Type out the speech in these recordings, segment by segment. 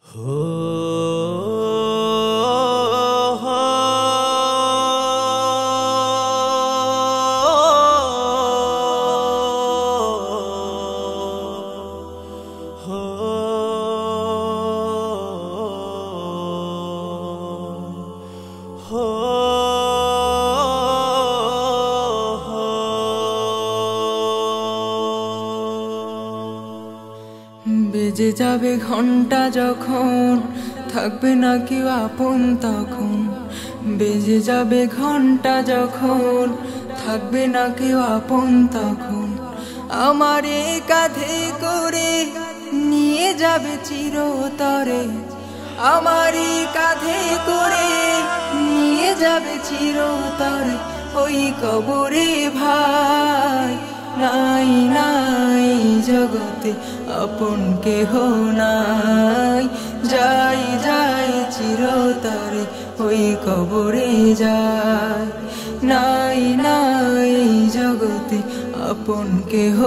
বেজে যাবে ঘন্টা যখন থাকবে না কেউ আপন তখন, বেজে যাবে ঘন্টা যখন থাকবে না কেউ আপন তখন, আমার এই কাঁধে করে নিয়ে যাবে চিরতরে, আমার এই কাঁধে করে নিয়ে যাবে চিরতরে ওই কবরে ভাই। নাই নাই জগতে আপন কেহ নাই, যাই যাই চিরতরে ওই কবরে যায়। নাই নাই জগতে আপন কেহ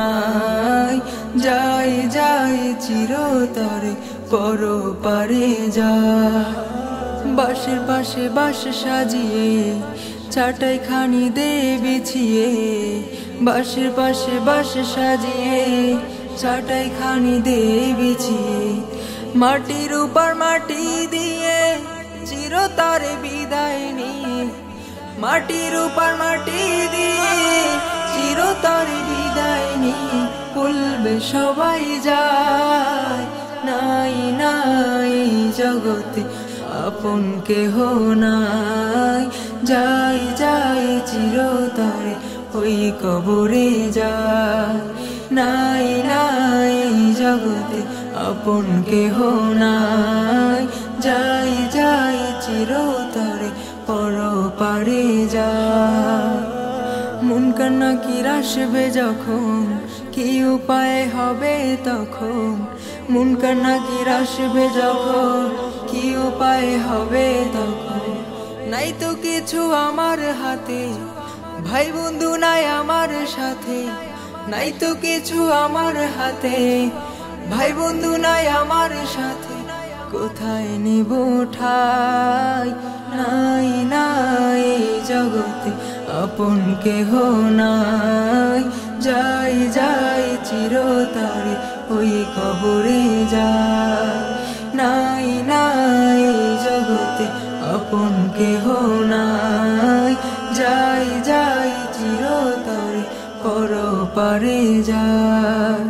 নাই, যাই যাই চিরতরে পরপারে যায়। বাঁশের পাশে বাঁশ সাজিয়ে চাটাই খানি দে বিছিয়ে, বাঁশের পাশে বাঁশ সাজিয়ে চাটাই খানি দে বিছিয়ে, মাটির উপর মাটি দিয়ে চিরতরে বিদায় নিয়ে, মাটির উপর মাটি দিয়ে চিরতরে বিদায় নিয়ে বলবে সবাই যায়। নাই নাই জগতে আপন কেহ নাই, যাই যাই চিরতরে ওই কবরে যায়। নাই নাই জগতে আপন কেহ নাই, যাই যাই চিরতরে পরপারে যায়। মন কান্না কি আসবে যখন, কি উপায় হবে তখন, মন কান্না কি আসবে যখন, কি উপায় হবে তখন। নাই তো কিছু আমার হাতে, ভাই বন্ধু নাই আমার সাথে, নাই তো কিছু আমার হাতে, ভাই বন্ধু নাই আমার সাথে, কোথায় নিব ঠাই। নাই নাই জগতে আপন কেহ নাই, যাই যাই চিরতরে ওই কবরে যায়। নাই নাই জগতে আপন কেহ নাই, যাই যাই চিরতরে পরপারে যায়।